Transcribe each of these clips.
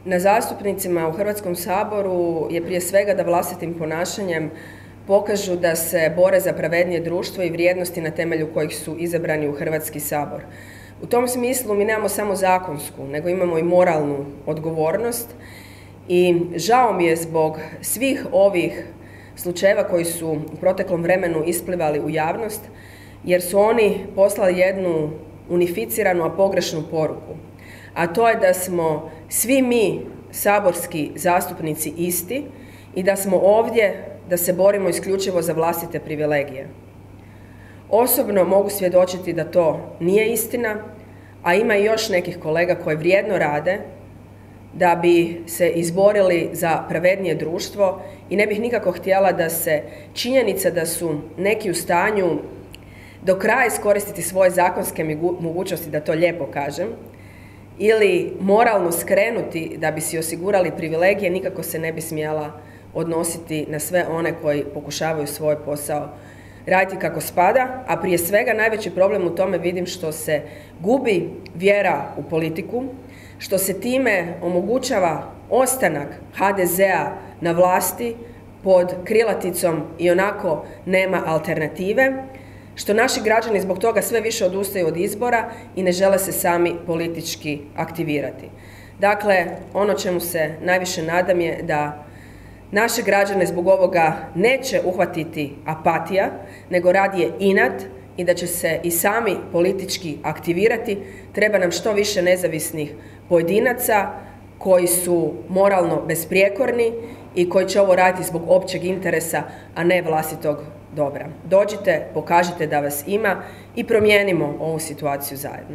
Na zastupnicima u Hrvatskom saboru je prije svega da vlastitim ponašanjem pokažu da se bore za pravednije društvo i vrijednosti na temelju kojih su izabrani u Hrvatski sabor. U tom smislu mi nemamo samo zakonsku, nego imamo i moralnu odgovornost i žao mi je zbog svih ovih slučajeva koji su u proteklom vremenu isplivali u javnost, jer su oni poslali jednu unificiranu, a pogrešnu poruku. A to je da smo svi mi, saborski zastupnici, isti i da smo ovdje da se borimo isključivo za vlastite privilegije. Osobno mogu svjedočiti da to nije istina, a ima i još nekih kolega koji vrijedno rade da bi se izborili za pravednije društvo i ne bih nikako htjela da se činjenica da su neki u stanju do kraja iskoristiti svoje zakonske mogućnosti, da to lijepo kažem, ili moralno skrenuti da bi si osigurali privilegije, nikako se ne bi smjela odnositi na sve one koji pokušavaju svoj posao raditi kako spada, a prije svega najveći problem u tome vidim što se gubi vjera u politiku, što se time omogućava ostanak HDZ-a na vlasti pod krilaticom ionako nema alternative, što naši građani zbog toga sve više odustaju od izbora i ne žele se sami politički aktivirati. Dakle, ono čemu se najviše nadam je da naše građane zbog ovoga neće uhvatiti apatija, nego radije inat i da će se i sami politički aktivirati. Treba nam što više nezavisnih pojedinaca koji su moralno besprijekorni i koji će ovo raditi zbog općeg interesa, a ne vlastitog dobra. Dođite, pokažite da vas ima i promijenimo ovu situaciju zajedno.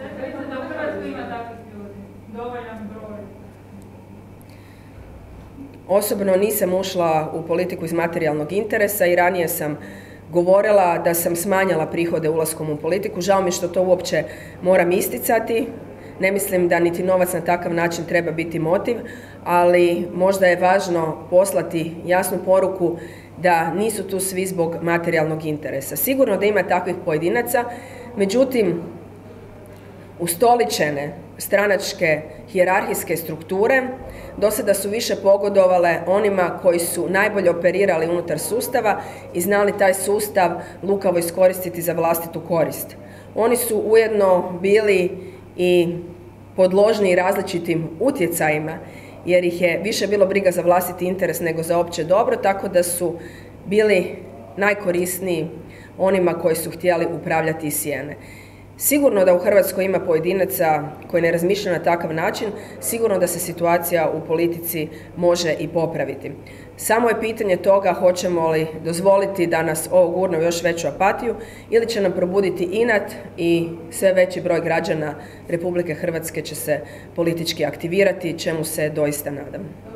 Osobno nisam ušla u politiku iz materijalnog interesa i ranije sam govorila da sam smanjila prihode ulaskom u politiku. Žao mi je što to uopće moram isticati. Ne mislim da niti novac na takav način treba biti motiv, ali možda je važno poslati jasnu poruku da nisu tu svi zbog materijalnog interesa. Sigurno da ima takvih pojedinaca, međutim, ustoličene stranačke hijerarhijske strukture do sada su više pogodovale onima koji su najbolje operirali unutar sustava i znali taj sustav lukavo iskoristiti za vlastitu korist. Oni su ujedno bili i podložni različitim utjecajima, jer ih je više bilo briga za vlastiti interes nego za opće dobro, tako da su bili najkorisniji onima koji su htjeli upravljati iz sjene. Sigurno da u Hrvatskoj ima pojedinaca koji ne razmišljaju na takav način, sigurno da se situacija u politici može i popraviti. Samo je pitanje toga hoćemo li dozvoliti da nas ovo gurne u još veću apatiju ili će nam probuditi inat i sve veći broj građana Republike Hrvatske će se politički aktivirati, čemu se doista nadam.